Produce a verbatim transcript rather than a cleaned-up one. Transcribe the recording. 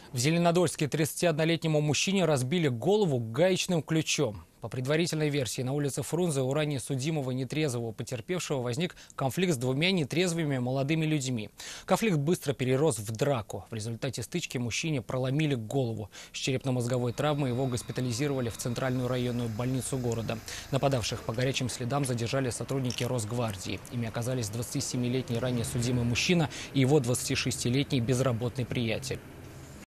В Зеленодольске тридцатиоднолетнему мужчине разбили голову гаечным ключом. По предварительной версии, на улице Фрунзе у ранее судимого нетрезвого потерпевшего возник конфликт с двумя нетрезвыми молодыми людьми. Конфликт быстро перерос в драку. В результате стычки мужчине проломили голову. С черепно-мозговой травмой его госпитализировали в центральную районную больницу города. Нападавших по горячим следам задержали сотрудники Росгвардии. Ими оказались двадцатисемилетний ранее судимый мужчина и его двадцатишестилетний безработный приятель.